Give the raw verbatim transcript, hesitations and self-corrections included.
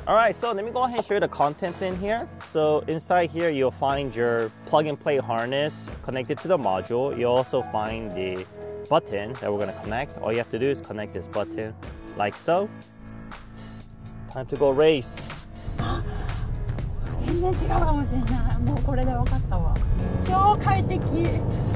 Alright, so let me go ahead and show you the contents in here. So inside here, you'll find your plug-and-play harness connected to the module. You'll also find the button that we're going to connect. All you have to do is connect this button like so. Time to go race. 全然違うかもしれない。もうこれで分かったわ。超快適。